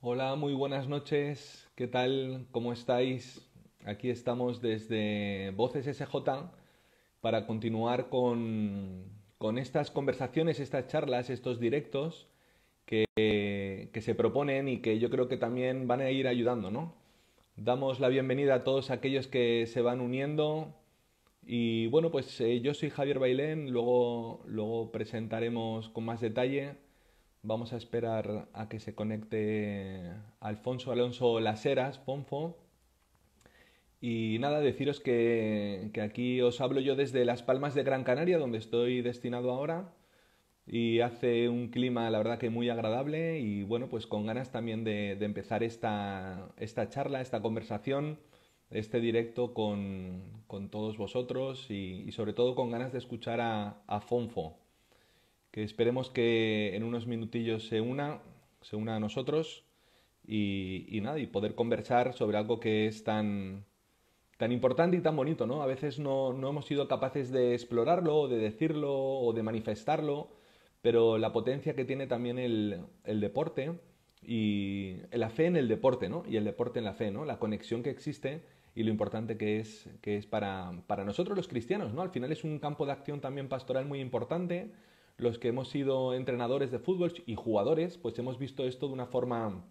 Hola, muy buenas noches. ¿Qué tal? ¿Cómo estáis? Aquí estamos desde Voces SJ para continuar con estas conversaciones, estas charlas, estos directos que se proponen y que yo creo que también van a ir ayudando, ¿no? Damos la bienvenida a todos aquellos que se van uniendo y bueno, pues yo soy Javier Bailén, luego presentaremos con más detalle. Vamos a esperar a que se conecte Alfonso Alonso Las Heras, Fonfo. Y nada, deciros que aquí os hablo yo desde Las Palmas de Gran Canaria, donde estoy destinado ahora. Y hace un clima, la verdad, que muy agradable. Y bueno, pues con ganas también de empezar esta charla, esta conversación, este directo con todos vosotros. Y sobre todo con ganas de escuchar a Fonfo, que esperemos que en unos minutillos se una a nosotros y nada, y poder conversar sobre algo que es tan importante y tan bonito, ¿no? A veces no hemos sido capaces de explorarlo, o de decirlo, o de manifestarlo, pero la potencia que tiene también el deporte y la fe en el deporte, ¿no? Y el deporte en la fe, ¿no? La conexión que existe y lo importante que es para nosotros los cristianos, ¿no? Al final es un campo de acción también pastoral muy importante. Los que hemos sido entrenadores de fútbol y jugadores, pues hemos visto esto de una forma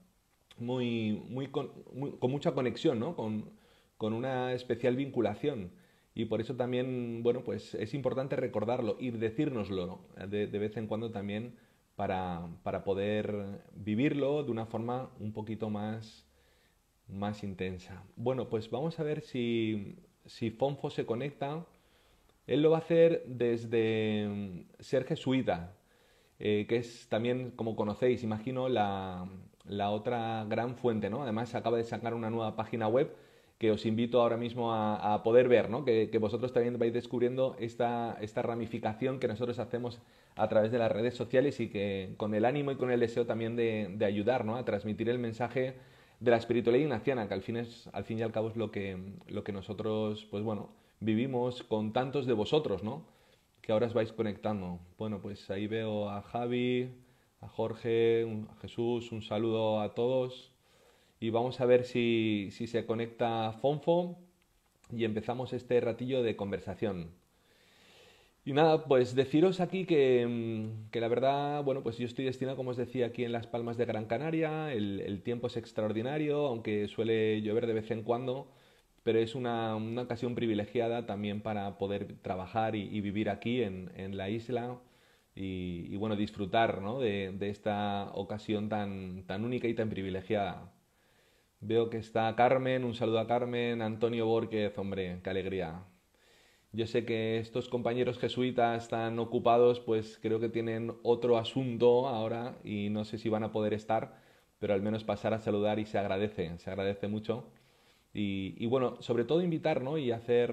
con mucha conexión, ¿no? Con una especial vinculación. Y por eso también, bueno, pues es importante recordarlo y decírnoslo, ¿no? De vez en cuando también para poder vivirlo de una forma un poquito más intensa. Bueno, pues vamos a ver si Fonfo se conecta. Él lo va a hacer desde Ser Jesuita, que es también, como conocéis, imagino, la otra gran fuente, ¿no? Además, acaba de sacar una nueva página web que os invito ahora mismo a poder ver, ¿no? Que vosotros también vais descubriendo esta ramificación que nosotros hacemos a través de las redes sociales y que con el ánimo y con el deseo también de ayudar, ¿no? A transmitir el mensaje de la espiritualidad ignaciana, que al fin y al cabo es lo que nosotros, pues bueno, vivimos con tantos de vosotros, ¿no? Que ahora os vais conectando. Bueno, pues ahí veo a Javi, a Jorge, a Jesús, un saludo a todos. Y vamos a ver si se conecta Fonfo y empezamos este ratillo de conversación. Y nada, pues deciros aquí que la verdad, bueno, pues yo estoy destinado, como os decía, aquí en Las Palmas de Gran Canaria. El tiempo es extraordinario, aunque suele llover de vez en cuando, pero es una ocasión privilegiada también para poder trabajar y vivir aquí en la isla y, bueno, disfrutar, ¿no? de esta ocasión tan única y tan privilegiada. Veo que está Carmen, un saludo a Carmen, Antonio Borquez, hombre, qué alegría. Yo sé que estos compañeros jesuitas están ocupados, pues creo que tienen otro asunto ahora y no sé si van a poder estar, pero al menos pasar a saludar y se agradece mucho. Y bueno, sobre todo invitar, ¿no?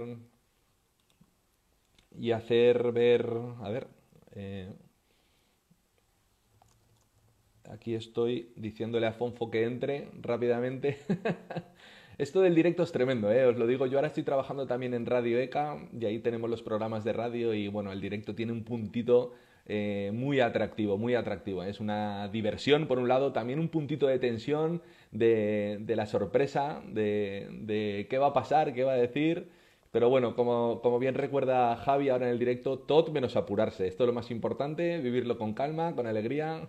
Y hacer ver, a ver, eh, aquí estoy diciéndole a Fonfo que entre rápidamente. Esto del directo es tremendo, ¿eh? Os lo digo, yo ahora estoy trabajando también en Radio ECA y ahí tenemos los programas de radio y bueno, el directo tiene un puntito muy atractivo, muy atractivo. Es una diversión, por un lado, también un puntito de tensión, de la sorpresa, de qué va a pasar, qué va a decir. Pero bueno, como bien recuerda Javi ahora en el directo, todo menos apurarse. Esto es lo más importante, vivirlo con calma, con alegría.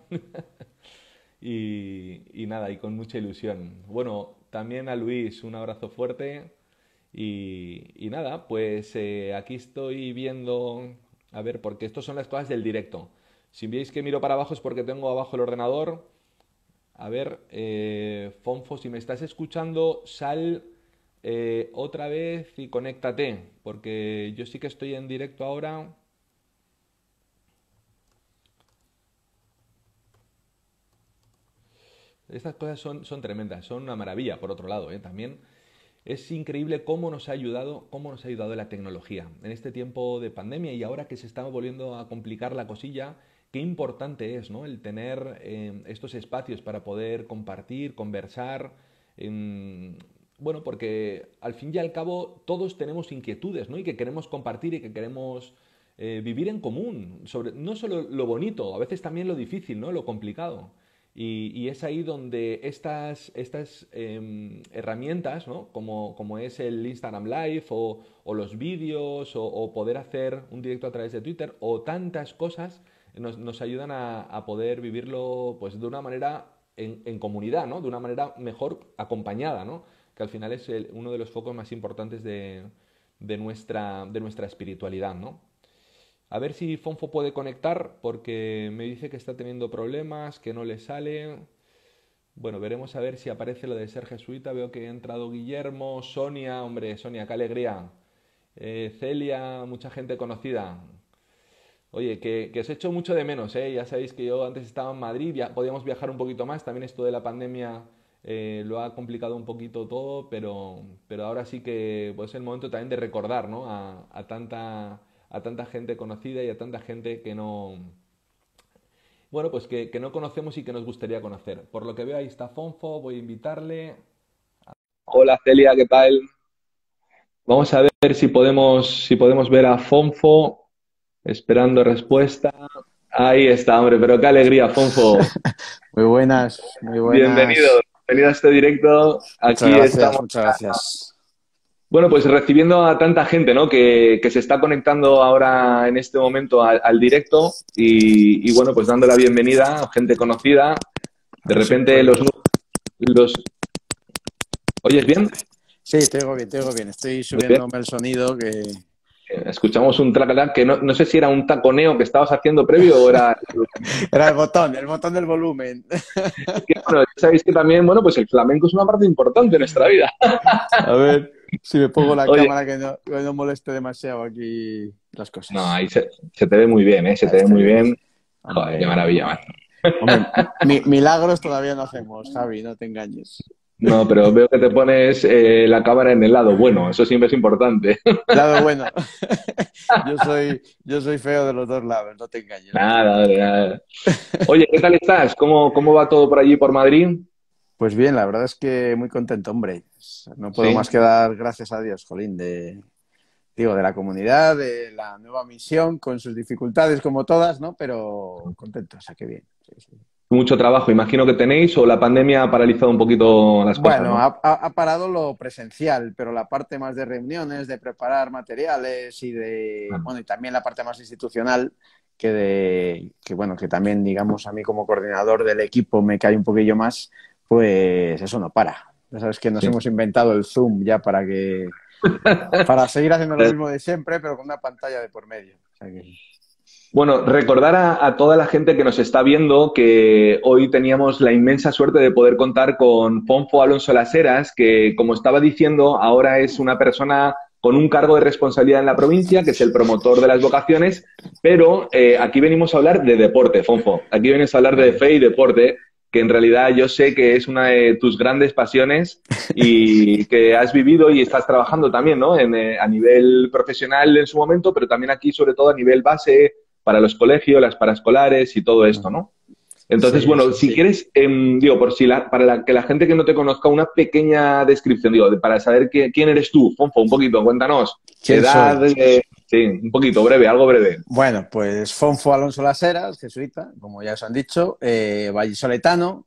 Y nada, y con mucha ilusión. Bueno, también a Luis, un abrazo fuerte. Y nada, pues aquí estoy viendo, a ver, porque estas son las cosas del directo. Si veis que miro para abajo es porque tengo abajo el ordenador. A ver, Fonfo, si me estás escuchando, sal otra vez y conéctate, porque yo sí que estoy en directo ahora. Estas cosas son tremendas, son una maravilla, por otro lado, también. Es increíble cómo nos ha ayudado la tecnología en este tiempo de pandemia y ahora que se está volviendo a complicar la cosilla, qué importante es, ¿no? El tener estos espacios para poder compartir, conversar. Bueno, porque al fin y al cabo todos tenemos inquietudes, ¿no? Y que queremos compartir y que queremos vivir en común, no solo lo bonito, a veces también lo difícil, ¿no? Lo complicado. Y es ahí donde estas herramientas, ¿no? Como es el Instagram Live o los vídeos o poder hacer un directo a través de Twitter o tantas cosas nos ayudan a poder vivirlo pues de una manera en comunidad, ¿no? De una manera mejor acompañada, ¿no? Que al final es uno de los focos más importantes de nuestra espiritualidad, ¿no? A ver si Fonfo puede conectar porque me dice que está teniendo problemas, que no le sale. Bueno, veremos a ver si aparece lo de ser jesuita. Veo que ha entrado Guillermo, Sonia, hombre, Sonia, qué alegría. Celia, mucha gente conocida. Oye, que os echo mucho de menos, ¿eh? Ya sabéis que yo antes estaba en Madrid, podíamos viajar un poquito más. También esto de la pandemia lo ha complicado un poquito todo, pero ahora sí que pues, es el momento también de recordar, ¿no? A tanta gente conocida y a tanta gente que no, bueno, pues que no conocemos y que nos gustaría conocer. Por lo que veo ahí está Fonfo, voy a invitarle. Hola Celia, ¿qué tal? Vamos a ver si podemos ver a Fonfo, esperando respuesta. Ahí está, hombre, pero qué alegría, Fonfo. Muy buenas, muy Bienvenido, buenas. bienvenido a este directo. Muchas Aquí gracias, estamos. muchas gracias. Bueno, pues recibiendo a tanta gente, ¿no? Que se está conectando ahora en este momento al directo y, bueno, pues dando la bienvenida a gente conocida. A De ver si repente puedo. los... ¿Oyes bien? Sí, te oigo bien, te oigo bien. Estoy Muy bien. subiéndome el sonido que... Escuchamos un tracatán que no sé si era un taconeo que estabas haciendo previo o era... Era el botón del volumen. Es que, bueno, ya sabéis que también, bueno, pues el flamenco es una parte importante de nuestra vida. A ver si me pongo la Oye, cámara que no moleste demasiado aquí las no, cosas. ahí se te ve muy bien, ¿eh? Se Ahí te ve está muy bien. bien. Joder, qué maravilla, man. Hombre, hombre, milagros todavía no hacemos, Javi, no te engañes. No, pero veo que te pones la cámara en el lado bueno, eso siempre es importante. Lado bueno. Yo soy feo de los dos lados, no te engañes, no te Nada, engañes. nada. Oye, ¿qué tal estás? ¿Cómo va todo por allí, por Madrid? Pues bien, la verdad es que muy contento, hombre. No puedo más Sí, que dar gracias a Dios, Jolín, de la comunidad, de la nueva misión, con sus dificultades como todas, ¿no? Pero contento, o sea, que bien. Sí, sí. mucho trabajo, imagino que tenéis, o la pandemia ha paralizado un poquito las cosas, Bueno, ¿no? ha parado lo presencial, pero la parte más de reuniones, de preparar materiales Ah, bueno, y también la parte más institucional, bueno, que también, digamos, a mí como coordinador del equipo me cae un poquillo más, pues eso no para. Ya sabes que nos sí. hemos inventado el Zoom ya para seguir haciendo lo mismo de siempre, pero con una pantalla de por medio. O sea que... Bueno, recordar a toda la gente que nos está viendo que hoy teníamos la inmensa suerte de poder contar con Fonfo Alonso Las Heras, que, como estaba diciendo, ahora es una persona con un cargo de responsabilidad en la provincia, que es el promotor de las vocaciones, pero aquí venimos a hablar de deporte, Fonfo. Aquí venimos a hablar de Vale. fe y deporte, que en realidad yo sé que es una de tus grandes pasiones y que has vivido y estás trabajando también, ¿no? A nivel profesional en su momento, pero también aquí, sobre todo, a nivel base para los colegios, las paraescolares y todo esto, ¿no? Entonces, Sí, bueno, sí, si sí. quieres, digo, que la gente que no te conozca, una pequeña descripción, digo, para saber quién eres tú, Fonfo, un poquito, cuéntanos. ¿Quién Edad, soy? sí, un poquito, breve, algo breve. Bueno, pues Fonfo Alonso Las Heras, jesuita, como ya os han dicho, vallisoletano,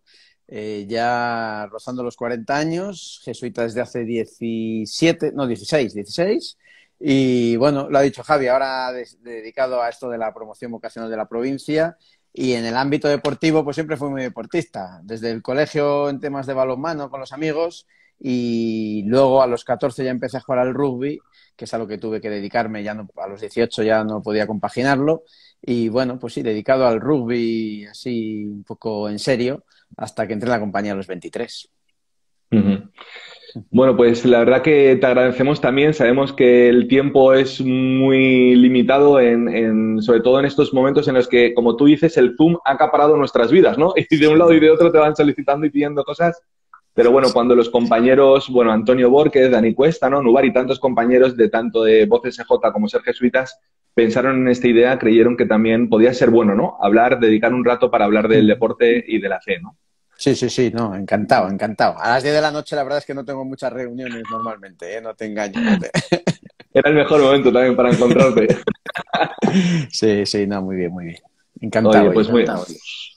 ya rozando los 40 años, jesuita desde hace 17, no, 16. Y bueno, lo ha dicho Javi, ahora dedicado a esto de la promoción vocacional de la provincia. Y en el ámbito deportivo, pues siempre fui muy deportista. Desde el colegio en temas de balonmano con los amigos y luego a los 14 ya empecé a jugar al rugby, que es a lo que tuve que dedicarme, ya no, a los 18 ya no podía compaginarlo. Y bueno, pues sí, dedicado al rugby así un poco en serio, hasta que entré en la compañía a los 23. Ujú. Bueno, pues la verdad que te agradecemos también. Sabemos que el tiempo es muy limitado, sobre todo en estos momentos en los que, como tú dices, el Zoom ha acaparado nuestras vidas, ¿no? Y de un lado y de otro te van solicitando y pidiendo cosas. Pero bueno, cuando los compañeros, bueno, Antonio Borges, Dani Cuesta, ¿no? Nubar y tantos compañeros de tanto de Voz SJ como Ser Jesuitas pensaron en esta idea, creyeron que también podía ser bueno, ¿no? Dedicar un rato para hablar del deporte y de la fe, ¿no? Sí, sí, sí, no, encantado, encantado. A las 10 de la noche la verdad es que no tengo muchas reuniones normalmente, ¿eh? No te engaño. Era el mejor momento también para encontrarte. Sí, sí, no, muy bien, muy bien. Oye, Encantado, pues muy, encantado.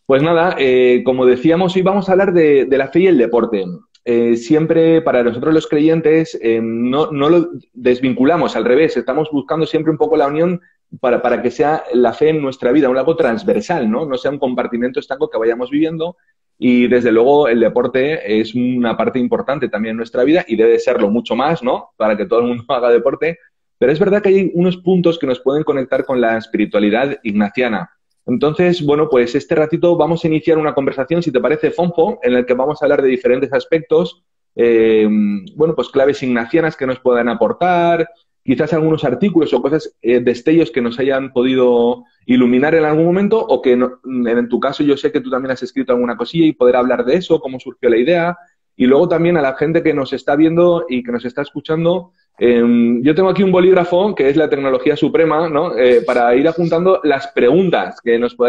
Pues nada, como decíamos, hoy vamos a hablar de la fe y el deporte. Siempre para nosotros los creyentes no lo desvinculamos, al revés, estamos buscando siempre un poco la unión para que sea la fe en nuestra vida, un algo transversal, ¿no? No sea un compartimento estanco que vayamos viviendo. Y desde luego el deporte es una parte importante también en nuestra vida y debe serlo mucho más, ¿no? Para que todo el mundo haga deporte. Pero es verdad que hay unos puntos que nos pueden conectar con la espiritualidad ignaciana. Entonces, bueno, pues este ratito vamos a iniciar una conversación, si te parece, Fonfo, en el que vamos a hablar de diferentes aspectos, eh, bueno, pues claves ignacianas que nos puedan aportar, quizás algunos artículos o cosas, destellos que nos hayan podido iluminar en algún momento o que en tu caso yo sé que tú también has escrito alguna cosilla y poder hablar de eso, cómo surgió la idea. Y luego también a la gente que nos está viendo y que nos está escuchando, yo tengo aquí un bolígrafo, que es la tecnología suprema, ¿no? Para ir apuntando las preguntas que nos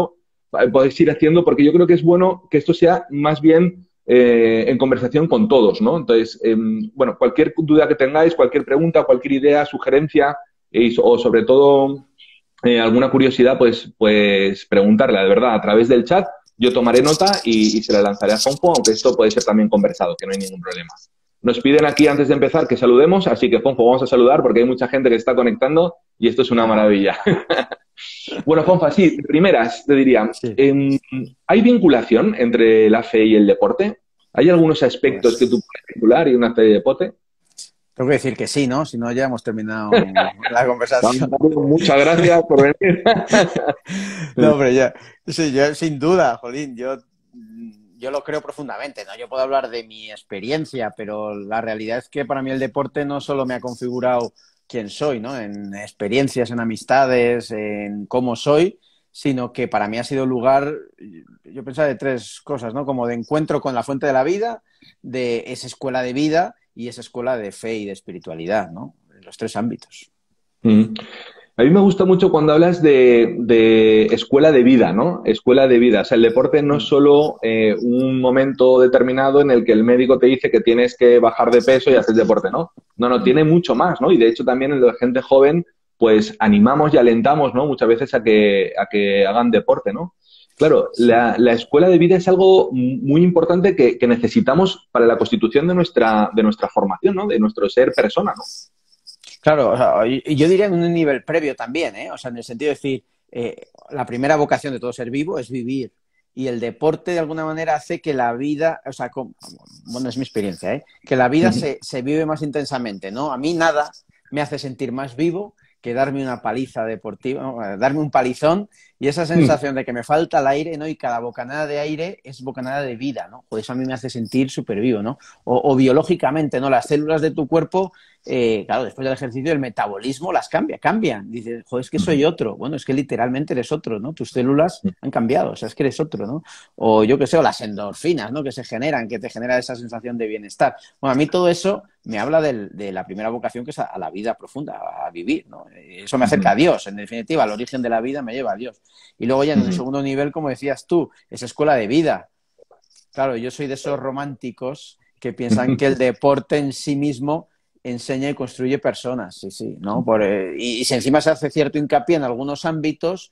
podéis ir haciendo, porque yo creo que es bueno que esto sea más bien en conversación con todos, ¿no? Entonces, bueno, cualquier duda que tengáis, cualquier pregunta, cualquier idea, sugerencia, o sobre todo alguna curiosidad, pues preguntarla, de verdad, a través del chat. Yo tomaré nota y se la lanzaré a Fonfo, aunque esto puede ser también conversado, que no hay ningún problema. Nos piden aquí antes de empezar que saludemos, así que Fonfo, vamos a saludar porque hay mucha gente que está conectando y esto es una maravilla. Bueno, Fonfa, sí, primeras, te diría, Sí. ¿hay vinculación entre la fe y el deporte? ¿Hay algunos aspectos que tú Pues puedes vincular y una fe de deporte? tengo que decir que sí, ¿no? Si no, ya hemos terminado la conversación. Muchas gracias por venir. No, hombre, ya. Sí, yo sin duda, Jolín, yo lo creo profundamente, ¿no? Yo puedo hablar de mi experiencia, pero la realidad es que para mí el deporte no solo me ha configurado quién soy, ¿no? En experiencias, en amistades, en cómo soy, sino que para mí ha sido lugar, yo pensaba de tres cosas, ¿no? Como de encuentro con la fuente de la vida, de esa escuela de vida y esa escuela de fe y de espiritualidad, ¿no? En los tres ámbitos. Mm. A mí me gusta mucho cuando hablas de escuela de vida, ¿no? Escuela de vida. O sea, el deporte no es Mm. solo un momento determinado en el que el médico te dice que tienes que bajar de peso y hacer deporte, ¿no? No, no, Mm. tiene mucho más, ¿no? Y de hecho también en la gente joven, pues animamos y alentamos, ¿no? Muchas veces a que hagan deporte, ¿no? Claro, Sí. la escuela de vida es algo muy importante que necesitamos para la constitución de nuestra formación, ¿no? De nuestro ser persona, ¿no? Claro, o sea, y yo diría en un nivel previo también, ¿eh? O sea, en el sentido de decir, la primera vocación de todo ser vivo es vivir. Y el deporte, de alguna manera, hace que la vida, o sea, bueno, es mi experiencia, ¿eh? Que la vida Ujú. se vive más intensamente, ¿no? A mí nada me hace sentir más vivo que darme una paliza deportiva, ¿no? Darme un palizón y esa sensación de que me falta el aire, ¿no? Y cada bocanada de aire es bocanada de vida, ¿no? Pues eso a mí me hace sentir súper vivo, ¿no? O biológicamente, ¿no? Las células de tu cuerpo claro, después del ejercicio el metabolismo las cambian. Dices, joder, es que soy otro. Bueno, es que literalmente eres otro, ¿no? Tus células han cambiado, o sea, es que eres otro, ¿no? O yo qué sé, o las endorfinas, ¿no? Que se generan, que te genera esa sensación de bienestar. Bueno, a mí todo eso me habla de la primera vocación que es a la vida profunda, a vivir, ¿no? Eso me acerca a Dios, en definitiva, al origen de la vida me lleva a Dios. Y luego ya en un Ujú. segundo nivel, como decías tú, es escuela de vida. Claro, yo soy de esos románticos que piensan que el deporte en sí mismo enseña y construye personas, sí, sí, ¿no? Y si encima se hace cierto hincapié en algunos ámbitos,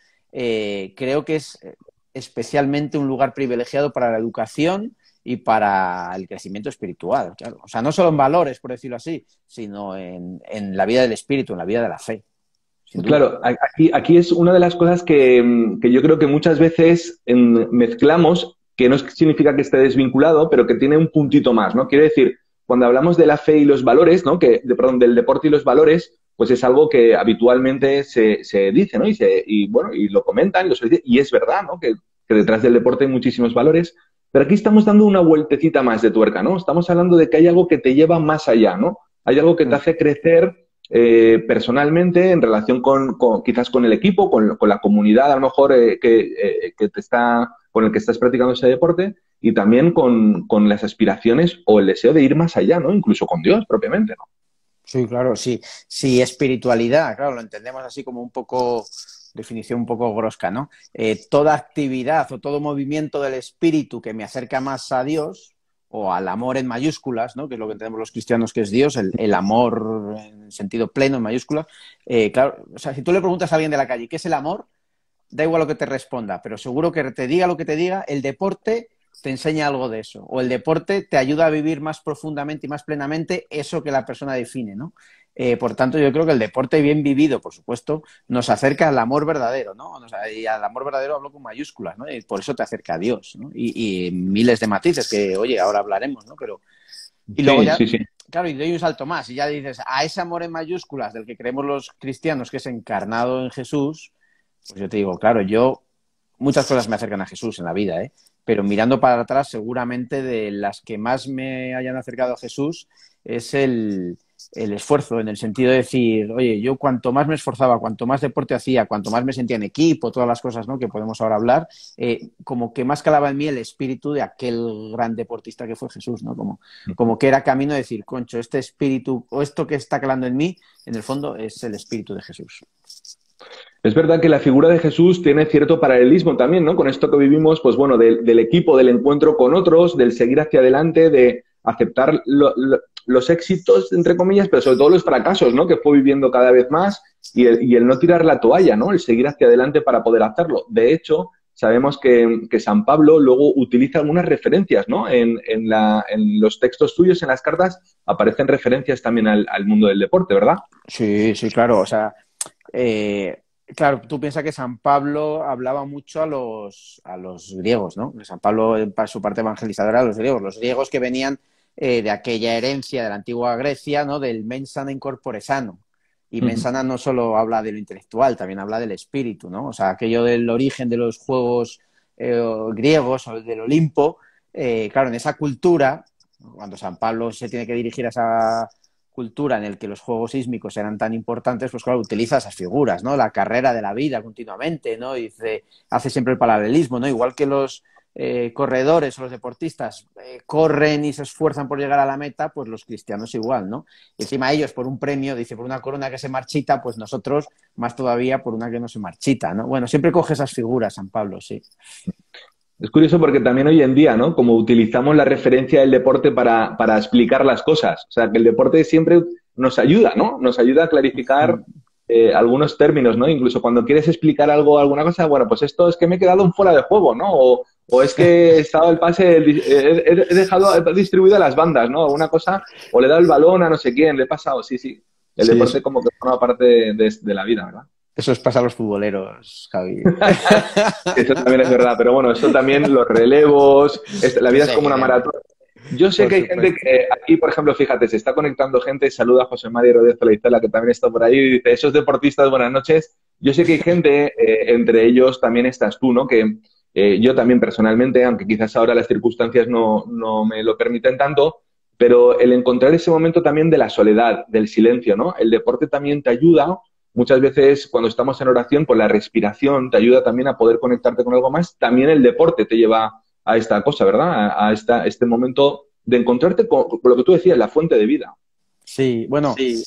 creo que es especialmente un lugar privilegiado para la educación y para el crecimiento espiritual, claro. O sea, no solo en valores, por decirlo así, sino en la vida del espíritu, en la vida de la fe, sin duda. Claro, aquí es una de las cosas que yo creo que muchas veces mezclamos, que no significa que esté desvinculado, pero que tiene un puntito más, ¿no? Quiero decir, cuando hablamos de la fe y los valores, ¿no? Perdón, del deporte y los valores, pues es algo que habitualmente se dice, ¿no? Y bueno, y lo comentan, y lo solicitan, y es verdad, ¿no? Que detrás del deporte hay muchísimos valores, pero aquí estamos dando una vueltecita más de tuerca, ¿no? Estamos hablando de que hay algo que te lleva más allá, ¿no? Hay algo que te Mm. hace crecer personalmente en relación quizás con el equipo, con la comunidad a lo mejor con el que estás practicando ese deporte y también con las aspiraciones o el deseo de ir más allá, ¿no? Incluso con Dios propiamente, ¿no? Sí, claro, sí. Sí, espiritualidad, claro, lo entendemos así como un poco, definición un poco grosca, ¿no? Toda actividad o todo movimiento del espíritu que me acerca más a Dios o al amor en mayúsculas, ¿no? Que es lo que entendemos los cristianos que es Dios, el amor en sentido pleno en mayúsculas. Claro, o sea, si tú le preguntas a alguien de la calle, ¿qué es el amor? da igual lo que te responda, pero seguro que te diga lo que te diga, el deporte te enseña algo de eso, o el deporte te ayuda a vivir más profundamente y más plenamente eso que la persona define, ¿no? Por tanto, yo creo que el deporte bien vivido, por supuesto, nos acerca al amor verdadero, ¿no? O sea, y al amor verdadero hablo con mayúsculas, ¿no? Y por eso te acerca a Dios, ¿no? Y miles de matices que, oye, ahora hablaremos, ¿no? Pero, y luego Sí, ya, sí, sí. claro, y doy un salto más, y ya dices, a ese amor en mayúsculas del que creemos los cristianos, que es encarnado en Jesús, pues yo te digo, claro, muchas cosas me acercan a Jesús en la vida, ¿eh? Pero mirando para atrás, seguramente de las que más me hayan acercado a Jesús es el esfuerzo, en el sentido de decir, oye, yo cuanto más me esforzaba, cuanto más deporte hacía, cuanto más me sentía en equipo, todas las cosas, ¿no?, que podemos ahora hablar, como que más calaba en mí el espíritu de aquel gran deportista que fue Jesús, ¿no? Como que era camino de decir, concho, este espíritu o esto que está calando en mí, en el fondo es el espíritu de Jesús. Es verdad que la figura de Jesús tiene cierto paralelismo también, ¿no? Con esto que vivimos, pues bueno, del equipo, del encuentro con otros, del seguir hacia adelante, de aceptar los éxitos, entre comillas, pero sobre todo los fracasos, ¿no? Que fue viviendo cada vez más y el no tirar la toalla, ¿no? El seguir hacia adelante para poder hacerlo. De hecho, sabemos que San Pablo luego utiliza algunas referencias, ¿no? En los textos suyos, en las cartas, aparecen referencias también al mundo del deporte, ¿verdad? Sí, sí, claro. O sea, claro, tú piensas que San Pablo hablaba mucho a los griegos, ¿no? San Pablo, para su parte evangelizadora, a los griegos que venían de aquella herencia de la antigua Grecia, ¿no? Del mens sana in corpore sano. Y mens sana no solo habla de lo intelectual, también habla del espíritu, ¿no? O sea, aquello del origen de los juegos griegos o del Olimpo, claro, en esa cultura, cuando San Pablo se tiene que dirigir a esa cultura en el que los juegos sísmicos eran tan importantes, pues claro, utiliza esas figuras, ¿no? La carrera de la vida continuamente, ¿no? Y hace siempre el paralelismo, ¿no? Igual que los corredores o los deportistas corren y se esfuerzan por llegar a la meta, pues los cristianos igual, ¿no? Y encima ellos por un premio, dice, por una corona que se marchita, pues nosotros más todavía por una que no se marchita, ¿no? Bueno, siempre coge esas figuras, San Pablo, sí. Es curioso porque también hoy en día, ¿no? Como utilizamos la referencia del deporte para explicar las cosas. O sea, que el deporte siempre nos ayuda, ¿no? Nos ayuda a clarificar algunos términos, ¿no? Incluso cuando quieres explicar algo, alguna cosa, bueno, pues esto es que me he quedado en fuera de juego, ¿no? O es que he estado el pase, he dejado distribuido a las bandas, ¿no? Alguna cosa, o le he dado el balón a no sé quién, le he pasado, sí, sí. El deporte como que forma parte de la vida, ¿verdad? Eso es pasa a los futboleros, Javi. Eso también es verdad, pero bueno, eso también, los relevos, la vida es como una maratón. Yo sé que hay gente que aquí, por ejemplo, fíjate, se está conectando gente, saluda a José María Rodríguez Leizela, que también está por ahí, y dice, esos deportistas, buenas noches. Yo sé que hay gente, entre ellos también estás tú, ¿no? Que yo también personalmente, aunque quizás ahora las circunstancias no me lo permiten tanto, pero el encontrar ese momento también de la soledad, del silencio, ¿no? El deporte también te ayuda. Muchas veces cuando estamos en oración, pues la respiración te ayuda también a poder conectarte con algo más. También el deporte te lleva a esta cosa, ¿verdad? A este momento de encontrarte con lo que tú decías, la fuente de vida. Sí, bueno, sí.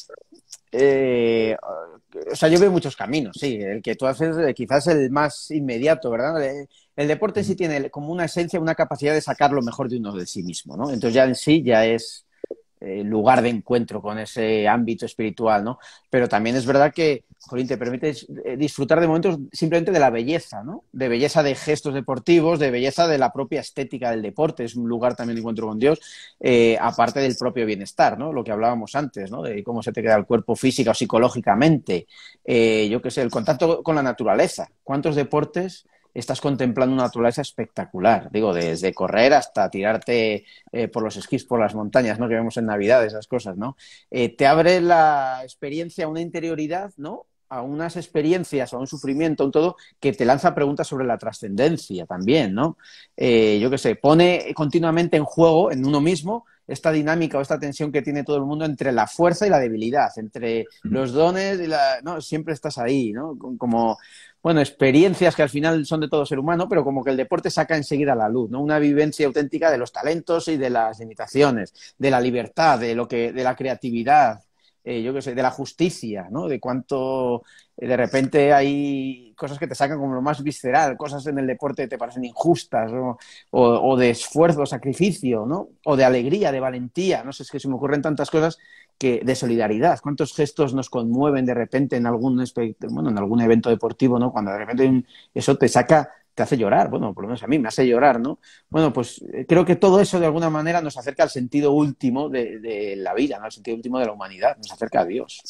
O sea, yo veo muchos caminos, sí. El que tú haces quizás el más inmediato, ¿verdad? El deporte en sí tiene como una esencia, una capacidad de sacar lo mejor de uno de sí mismo, ¿no? Entonces ya en sí ya es lugar de encuentro con ese ámbito espiritual, ¿no? Pero también es verdad que, jolín, te permite disfrutar de momentos simplemente de la belleza, ¿no? De belleza de gestos deportivos, de belleza de la propia estética del deporte, es un lugar también de encuentro con Dios, aparte del propio bienestar, ¿no? Lo que hablábamos antes, ¿no? De cómo se te queda el cuerpo física o psicológicamente, yo qué sé, el contacto con la naturaleza. ¿Cuántos deportes estás contemplando una naturaleza espectacular? Digo, desde correr hasta tirarte por los esquís, por las montañas, ¿no? Que vemos en Navidad, esas cosas, ¿no? Te abre la experiencia a una interioridad, ¿no? A unas experiencias, a un sufrimiento, a un todo, que te lanza preguntas sobre la trascendencia también, ¿no? Yo qué sé, pone continuamente en juego, en uno mismo, esta dinámica o esta tensión que tiene todo el mundo entre la fuerza y la debilidad, entre los dones y no, siempre estás ahí, ¿no? Como, bueno, experiencias que al final son de todo ser humano, pero como que el deporte saca enseguida a la luz, ¿no? Una vivencia auténtica de los talentos y de las limitaciones, de la libertad, de la creatividad, yo qué sé, de la justicia, ¿no? De cuánto de repente hay cosas que te sacan como lo más visceral, cosas en el deporte que te parecen injustas, ¿no? O de esfuerzo, sacrificio, ¿no? O de alegría, de valentía, no sé, es que se me ocurren tantas cosas que de solidaridad. ¿Cuántos gestos nos conmueven de repente en algún, bueno, en algún evento deportivo, ¿no? Cuando de repente eso te saca, te hace llorar, bueno, por lo menos a mí me hace llorar, ¿no? Bueno, pues creo que todo eso de alguna manera nos acerca al sentido último de la vida, ¿no? Al sentido último de la humanidad, nos acerca a Dios.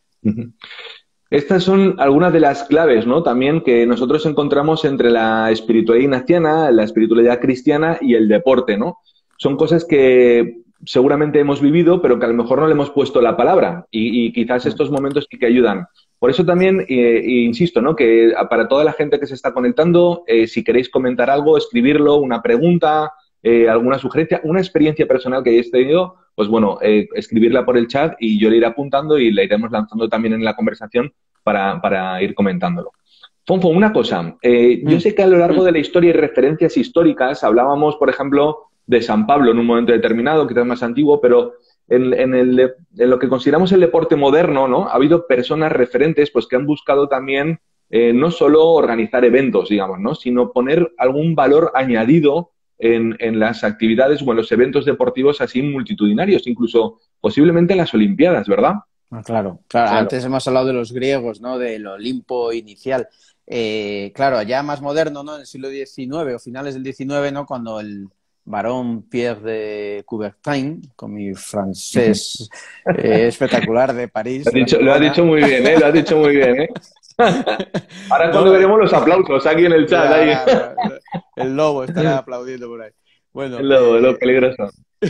Estas son algunas de las claves, ¿no? También que nosotros encontramos entre la espiritualidad ignaciana, la espiritualidad cristiana y el deporte, ¿no? Son cosas que seguramente hemos vivido, pero que a lo mejor no le hemos puesto la palabra y quizás estos momentos sí que ayudan. Por eso también insisto, ¿no? Que para toda la gente que se está conectando, si queréis comentar algo, escribirlo, una pregunta, alguna sugerencia, una experiencia personal que hayáis tenido, pues bueno, escribirla por el chat y yo le iré apuntando y la iremos lanzando también en la conversación para ir comentándolo. Fonfo, una cosa, yo sé que a lo largo de la historia hay referencias históricas, hablábamos, por ejemplo, de San Pablo en un momento determinado, quizás más antiguo, pero en lo que consideramos el deporte moderno, ¿no? Ha habido personas referentes pues, que han buscado también no solo organizar eventos, digamos, ¿no? Sino poner algún valor añadido en las actividades o en los eventos deportivos así multitudinarios, incluso posiblemente en las Olimpiadas, ¿verdad? Claro, claro. Antes hemos hablado de los griegos, ¿no? Del Olimpo inicial. Claro, ya más moderno, ¿no? En el siglo XIX o finales del XIX, ¿no? Cuando el barón Pierre de Coubertin, con mi francés espectacular de París. Lo has dicho muy bien, ¿eh? Lo has dicho muy bien, ¿eh? Ahora cuando veremos los aplausos aquí en el chat. Ahí. El lobo estará aplaudiendo por ahí. Bueno, el lobo peligroso.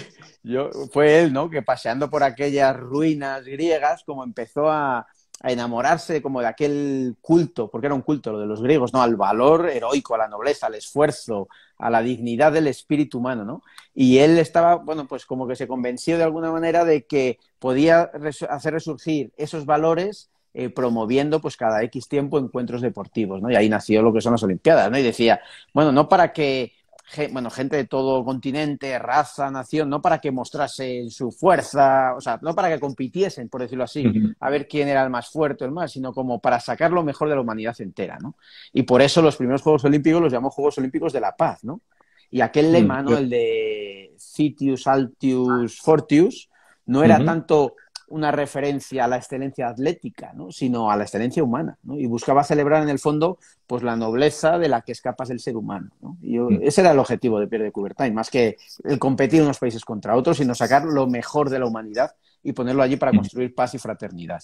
Fue él, ¿no? Que paseando por aquellas ruinas griegas, como empezó a enamorarse como de aquel culto, porque era un culto lo de los griegos, ¿no? Al valor heroico, a la nobleza, al esfuerzo, a la dignidad del espíritu humano, ¿no? Y él estaba, bueno, pues como que se convenció de alguna manera de que podía hacer resurgir esos valores promoviendo pues cada X tiempo encuentros deportivos, ¿no? Y ahí nació lo que son las Olimpiadas, ¿no? Y decía, bueno, no para que gente de todo continente, raza, nación, no para que mostrasen su fuerza, o sea, no para que compitiesen, por decirlo así, a ver quién era el más fuerte o el más, sino como para sacar lo mejor de la humanidad entera, ¿no? Y por eso los primeros Juegos Olímpicos los llamó Juegos Olímpicos de la Paz, ¿no? Y aquel lema, ¿no? El de Citius, Altius, Fortius, no era tanto una referencia a la excelencia atlética, ¿no? Sino a la excelencia humana, ¿no? Y buscaba celebrar en el fondo pues la nobleza de la que es capaz el ser humano, ¿no? Ese era el objetivo de Pierre de Coubertin, más que el competir unos países contra otros, sino sacar lo mejor de la humanidad y ponerlo allí para construir paz y fraternidad.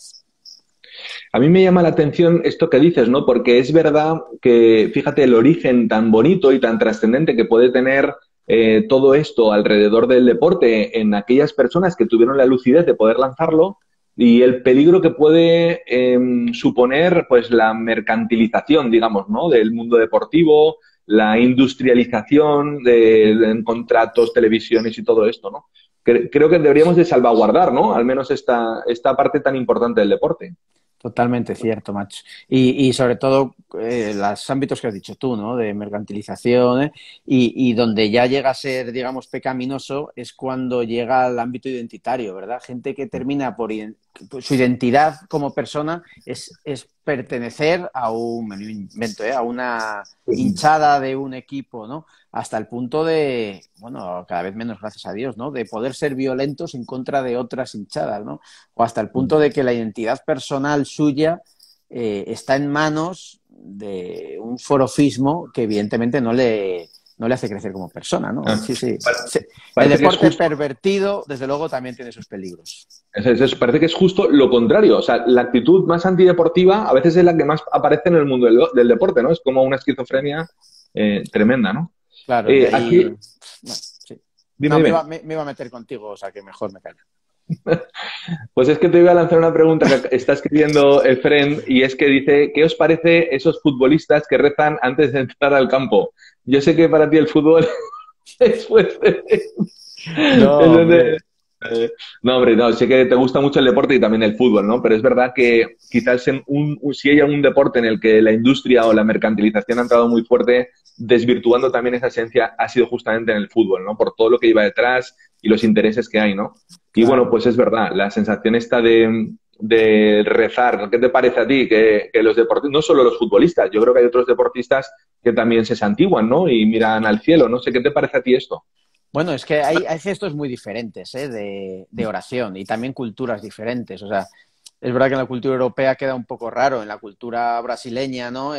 A mí me llama la atención esto que dices, ¿no? Porque es verdad que, fíjate, el origen tan bonito y tan trascendente que puede tener todo esto alrededor del deporte en aquellas personas que tuvieron la lucidez de poder lanzarlo y el peligro que puede suponer pues la mercantilización, digamos, ¿no? Del mundo deportivo, la industrialización de contratos, televisiones y todo esto, ¿no? Creo que deberíamos de salvaguardar, ¿no? Al menos esta parte tan importante del deporte. Totalmente cierto, macho. Y sobre todo los ámbitos que has dicho tú, ¿no? De mercantilización, y donde ya llega a ser, digamos, pecaminoso es cuando llega al ámbito identitario, ¿verdad? Gente que termina por su identidad como persona es pertenecer a me lo invento, a una hinchada de un equipo, ¿no? Hasta el punto de, bueno, cada vez menos, gracias a Dios, ¿no? De poder ser violentos en contra de otras hinchadas, ¿no? O hasta el punto de que la identidad personal suya está en manos de un forofismo que evidentemente no le hace crecer como persona, ¿no? Sí. El deporte pervertido, desde luego, también tiene sus peligros. Eso, parece que es justo lo contrario. O sea, la actitud más antideportiva a veces es la que más aparece en el mundo del deporte, ¿no? Es como una esquizofrenia tremenda, ¿no? Claro, aquí... bueno, sí. Dime. Me iba a meter contigo, o sea que mejor me callo. Pues es que te voy a lanzar una pregunta que está escribiendo Efren y es que dice, ¿qué os parece esos futbolistas que rezan antes de entrar al campo? Yo sé que para ti el fútbol es fuerte. No, hombre, no, sé que te gusta mucho el deporte y también el fútbol, ¿no? Pero es verdad que quizás si hay algún deporte en el que la industria o la mercantilización ha entrado muy fuerte, desvirtuando también esa esencia, ha sido justamente en el fútbol, ¿no? Por todo lo que iba detrás y los intereses que hay, ¿no? Y bueno, pues es verdad, la sensación esta de de rezar? ¿Qué te parece a ti que los deportistas, no solo los futbolistas, yo creo que hay otros deportistas que también se santiguan, ¿no? Y miran al cielo, no sé, ¿qué te parece a ti esto? Bueno, es que hay gestos muy diferentes, ¿eh? De oración y también culturas diferentes. O sea, es verdad que en la cultura europea queda un poco raro, en la cultura brasileña, ¿no?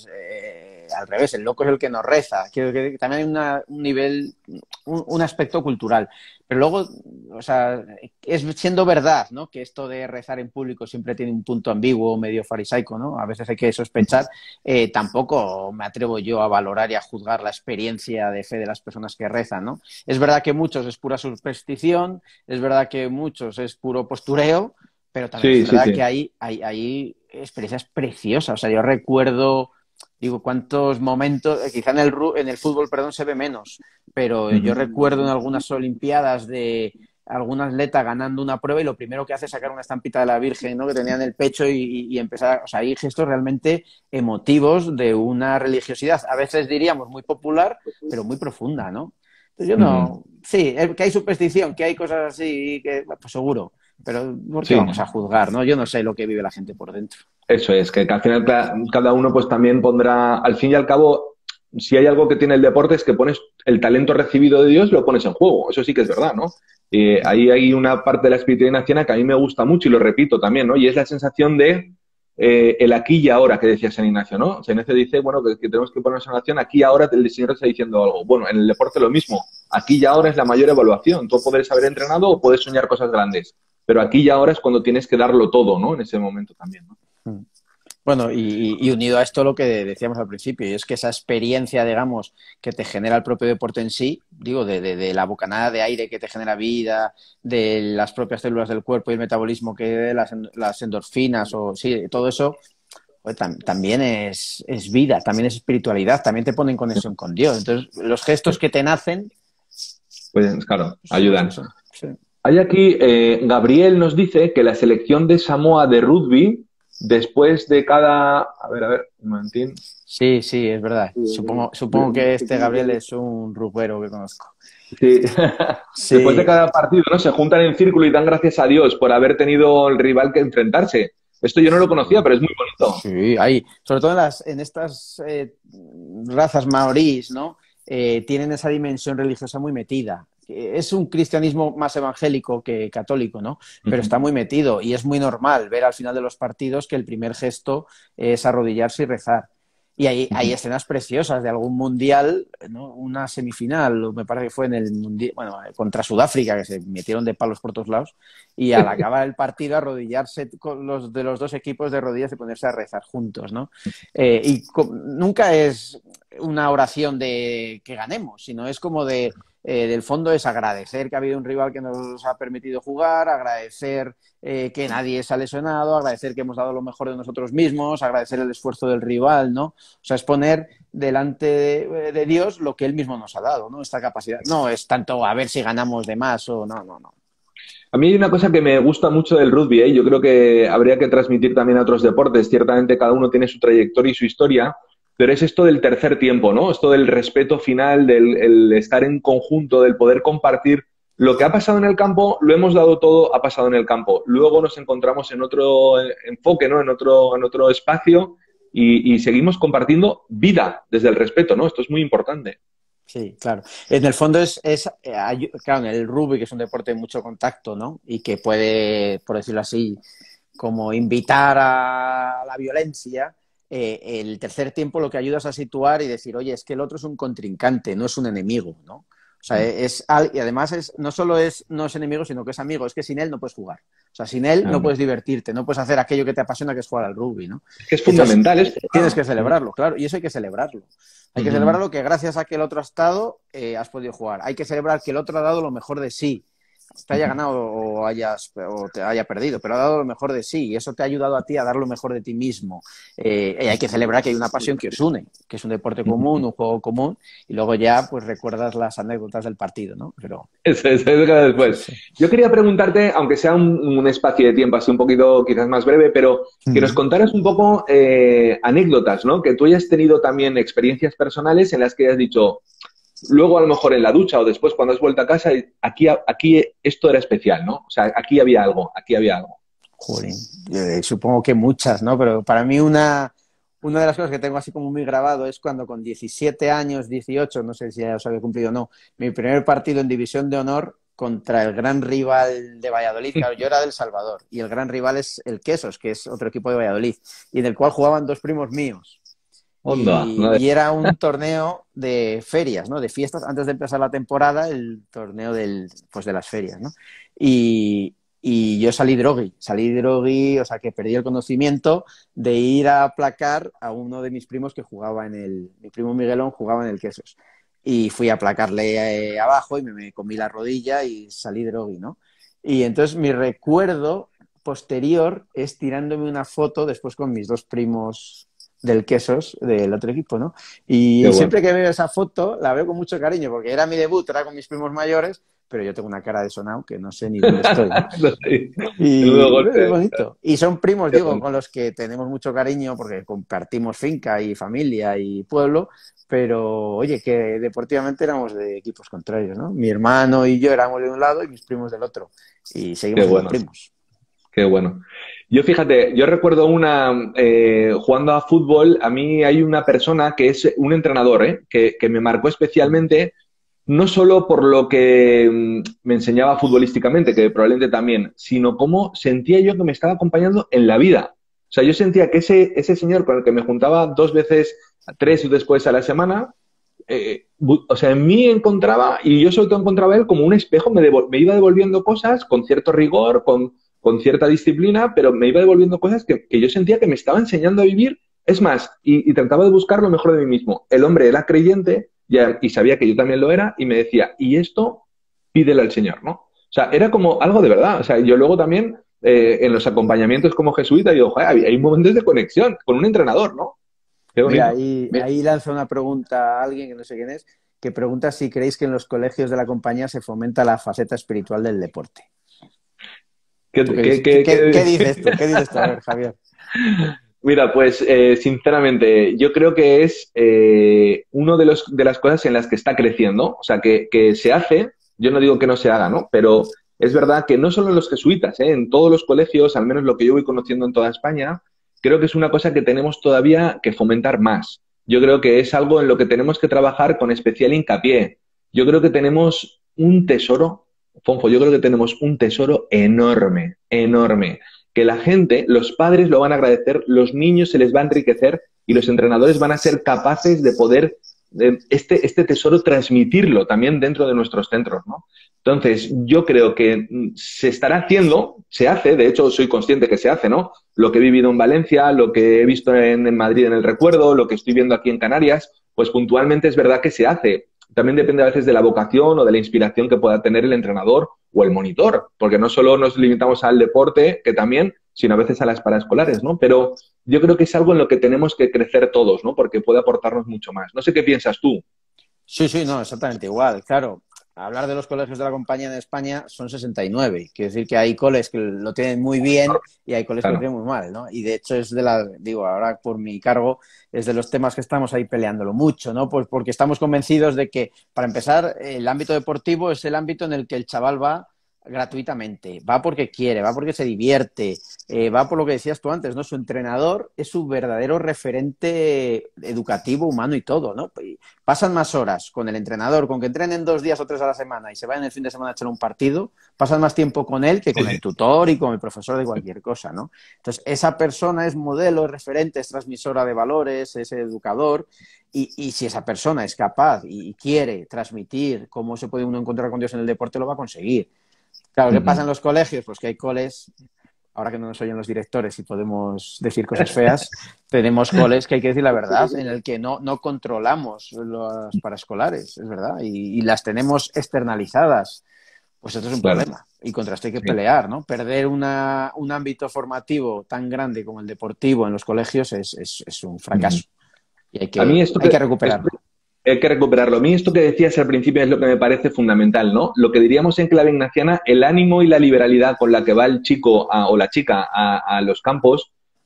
Al revés, el loco es el que nos reza. Quiero que también hay un nivel, un aspecto cultural. Pero luego, o sea, es siendo verdad, ¿no? Que esto de rezar en público siempre tiene un punto ambiguo, medio farisaico, ¿no? A veces hay que sospechar. Tampoco me atrevo yo a valorar y a juzgar la experiencia de fe de las personas que rezan, ¿no? Es verdad que muchos es pura superstición, es verdad que muchos es puro postureo, pero también Sí, es sí, verdad sí. que hay experiencias preciosas. O sea, yo recuerdo, digo, cuántos momentos, quizá en el fútbol, perdón, se ve menos, pero yo Ujú. recuerdo en algunas Olimpiadas de algún atleta ganando una prueba y lo primero que hace es sacar una estampita de la Virgen, ¿no? Que tenía en el pecho y empezar, o sea, hay gestos realmente emotivos de una religiosidad, a veces diríamos muy popular, pero muy profunda, ¿no? Entonces yo Ujú. no, sí, que hay superstición, que hay cosas así, que, pues seguro, pero ¿por qué Sí, vamos a juzgar, no? Yo no sé lo que vive la gente por dentro. eso es, que al final cada uno pues también pondrá, al fin y al cabo, si hay algo que tiene el deporte es que pones el talento recibido de Dios, lo pones en juego. Eso sí que es verdad, ¿no? Ahí hay una parte de la espiritualidad ignaciana que a mí me gusta mucho y lo repito también, ¿no? Y es la sensación de el aquí y ahora que decía San Ignacio, ¿no? San Ignacio dice, bueno, que tenemos que ponernos en acción, aquí y ahora el Señor está diciendo algo. Bueno, en el deporte lo mismo, aquí y ahora es la mayor evaluación. Tú puedes haber entrenado o puedes soñar cosas grandes, pero aquí y ahora es cuando tienes que darlo todo, ¿no? En ese momento también, ¿no? Bueno, y unido a esto lo que decíamos al principio, y es que esa experiencia, digamos, que te genera el propio deporte en sí, digo, de la bocanada de aire que te genera vida, de las propias células del cuerpo y el metabolismo que las endorfinas, o sí, todo eso, pues, también es vida, también es espiritualidad, también te pone en conexión con Dios. Entonces, los gestos que te nacen, Pues claro, pues es ayudan. eso. Sí, Hay aquí, Gabriel nos dice que la selección de Samoa de rugby, después de cada... A ver, un momentín. sí, sí, es verdad. Supongo que este Gabriel es un rugbero que conozco. Sí. Después de Sí, cada partido, ¿no? Se juntan en círculo y dan gracias a Dios por haber tenido el rival que enfrentarse. Esto yo no lo conocía, sí. pero es muy bonito. Sí, hay, sobre todo en estas razas maorís, ¿no? Tienen esa dimensión religiosa muy metida. Es un cristianismo más evangélico que católico, ¿no? Pero está muy metido y es muy normal ver al final de los partidos que el primer gesto es arrodillarse y rezar. Y hay escenas preciosas de algún mundial, ¿no? Una semifinal, me parece que fue en el mundial, bueno, contra Sudáfrica, que se metieron de palos por todos lados, y al acabar el partido arrodillarse con los de los dos equipos de rodillas y ponerse a rezar juntos, ¿no? Nunca es una oración de que ganemos, sino es como del fondo es agradecer que ha habido un rival que nos ha permitido jugar, agradecer que nadie se ha lesionado, agradecer que hemos dado lo mejor de nosotros mismos, agradecer el esfuerzo del rival, ¿no? O sea, es poner delante de Dios lo que Él mismo nos ha dado, ¿no? Esta capacidad. No es tanto a ver si ganamos de más o no, no, no. A mí hay una cosa que me gusta mucho del rugby, ¿eh? Yo creo que habría que transmitir también a otros deportes. Ciertamente cada uno tiene su trayectoria y su historia, pero es esto del tercer tiempo, ¿no? Esto del respeto final, del el estar en conjunto, del poder compartir. Lo que ha pasado en el campo, lo hemos dado todo, ha pasado en el campo. Luego nos encontramos en otro enfoque, ¿no? En otro espacio y seguimos compartiendo vida desde el respeto, ¿no? Esto es muy importante. Sí, claro. En el fondo claro, en el rugby, que es un deporte de mucho contacto, ¿no? Y que puede, por decirlo así, como invitar a la violencia, el tercer tiempo lo que ayuda es a situar y decir, oye, es que el otro es un contrincante, no es un enemigo, ¿no? O sea, y además no solo no es enemigo, sino que es amigo. Es que sin él no puedes jugar. O sea, sin él no Claro. puedes divertirte, no puedes hacer aquello que te apasiona, que es jugar al rugby, ¿no? Es que es Entonces, fundamental esto, tienes que claro. celebrarlo, claro, y eso hay que celebrarlo. Hay que Ujú. celebrarlo que gracias a que el otro ha estado, has podido jugar. Hay que celebrar que el otro ha dado lo mejor de sí, te haya Ujú. ganado o te haya perdido, pero ha dado lo mejor de sí y eso te ha ayudado a ti a dar lo mejor de ti mismo. Y hay que celebrar que hay una pasión que os une, que es un deporte común, un juego común, y luego ya pues recuerdas las anécdotas del partido, ¿no? Pero Eso queda sí, después. sí. Yo quería preguntarte, aunque sea un espacio de tiempo así un poquito quizás más breve, pero que nos Mm. contaras un poco anécdotas, ¿no? Que tú hayas tenido también experiencias personales en las que hayas dicho, luego a lo mejor en la ducha o después cuando has vuelto a casa, aquí esto era especial, ¿no? O sea, aquí había algo, aquí había algo. Jolín, supongo que muchas, ¿no? Pero para mí una de las cosas que tengo así como muy grabado es cuando con 17 años, 18, no sé si ya os había cumplido o no, mi primer partido en División de Honor contra el gran rival de Valladolid. Claro, yo era del Salvador y el gran rival es el Quesos, que es otro equipo de Valladolid, y en el cual jugaban dos primos míos. Onda, Y era un torneo de ferias, ¿no? De fiestas, antes de empezar la temporada, el torneo pues de las ferias, ¿no? Y yo salí drogui, o sea, que perdí el conocimiento de ir a aplacar a uno de mis primos que jugaba mi primo Miguelón jugaba en el Quesos. Y fui a aplacarle abajo y me comí la rodilla y salí drogui, ¿no? Y entonces mi recuerdo posterior es tirándome una foto después con mis dos primos del Quesos, del otro equipo, ¿no? Y qué bueno. siempre que veo esa foto la veo con mucho cariño, porque era mi debut, era con mis primos mayores, pero yo tengo una cara de sonao que no sé ni dónde estoy, ¿no? Sí, menudo Y es golpe. bonito. Y son primos, Qué digo, bueno. con los que tenemos mucho cariño porque compartimos finca y familia y pueblo, pero oye, que deportivamente éramos de equipos contrarios, ¿no? Mi hermano y yo éramos de un lado y mis primos del otro. Y Qué seguimos siendo bueno. primos. Qué bueno. Yo fíjate, yo recuerdo jugando a fútbol, a mí hay una persona que es un entrenador, que me marcó especialmente, no solo por lo que me enseñaba futbolísticamente, que probablemente también, sino cómo sentía yo que me estaba acompañando en la vida. O sea, yo sentía que ese señor con el que me juntaba 2 veces, 3 después a la semana, o sea, en mí encontraba, y yo sobre todo encontraba él como un espejo, me iba devolviendo cosas con cierto rigor, con cierta disciplina, pero me iba devolviendo cosas que yo sentía que me estaba enseñando a vivir. Es más, y trataba de buscar lo mejor de mí mismo. El hombre era creyente y sabía que yo también lo era, y me decía, y esto pídele al Señor, ¿no? O sea, era como algo de verdad. O sea, yo luego también, en los acompañamientos como jesuita, digo, joder, hay momentos de conexión con un entrenador, ¿no? Qué Mira, bonito. ahí lanza una pregunta a alguien que no sé quién es, que pregunta si creéis que en los colegios de la compañía se fomenta la faceta espiritual del deporte. ¿Qué, ¿Tú qué qué, dices? qué, ¿Qué qué- dices tú? ¿Qué dices tú? A ver, Javier. Mira, pues sinceramente, yo creo que es uno de las cosas en las que está creciendo, o sea, que se hace, yo no digo que no se haga, ¿no? Pero es verdad que no solo en los jesuitas, en todos los colegios, al menos lo que yo voy conociendo en toda España, creo que es una cosa que tenemos todavía que fomentar más. Yo creo que es algo en lo que tenemos que trabajar con especial hincapié. Yo creo que tenemos un tesoro, Fonfo, yo creo que tenemos un tesoro enorme, enorme que la gente, los padres lo van a agradecer, los niños se les va a enriquecer y los entrenadores van a ser capaces de poder este tesoro transmitirlo también dentro de nuestros centros, ¿no? Entonces, yo creo que se estará haciendo, se hace, de hecho soy consciente que se hace, ¿no? Lo que he vivido en Valencia, lo que he visto en Madrid en el recuerdo, lo que estoy viendo aquí en Canarias, pues puntualmente es verdad que se hace. También depende a veces de la vocación o de la inspiración que pueda tener el entrenador o el monitor, porque no solo nos limitamos al deporte, que también, sino a veces a las paraescolares, ¿no? Pero yo creo que es algo en lo que tenemos que crecer todos, ¿no? Porque puede aportarnos mucho más. No sé qué piensas tú. Sí, sí, no, exactamente igual. Claro, hablar de los colegios de la compañía en España son 69. Quiere decir que hay coles que lo tienen muy bien y hay coles que lo Claro. tienen muy mal, ¿no? Y de hecho es digo, ahora por mi cargo, es de los temas que estamos ahí peleándolo mucho, ¿no? Pues porque estamos convencidos de que, para empezar, el ámbito deportivo es el ámbito en el que el chaval va gratuitamente, va porque quiere, va porque se divierte, va por lo que decías tú antes, ¿no? Su entrenador es su verdadero referente educativo, humano y todo, ¿no? Pasan más horas con el entrenador, con que entrenen 2 días o 3 a la semana y se vayan el fin de semana a echar un partido, pasan más tiempo con él que Sí, con sí. el tutor y con el profesor de cualquier cosa, ¿no? Entonces, esa persona es modelo, es referente, es transmisora de valores, es educador, y si esa persona es capaz y quiere transmitir cómo se puede uno encontrar con Dios en el deporte, lo va a conseguir. Claro, ¿qué pasa en Ujú. los colegios? Pues que hay coles, ahora que no nos oyen los directores y podemos decir cosas feas, tenemos coles que hay que decir la verdad, en el que no controlamos las paraescolares, es verdad, y las tenemos externalizadas. Pues esto es un Claro, problema y contra esto hay que sí. pelear, ¿no? Perder un ámbito formativo tan grande como el deportivo en los colegios es un Ujú. fracaso y A mí hay que recuperarlo. hay que recuperarlo. A mí esto que decías al principio es lo que me parece fundamental, ¿no? Lo que diríamos en clave ignaciana, el ánimo y la liberalidad con la que va el chico o la chica a los campos,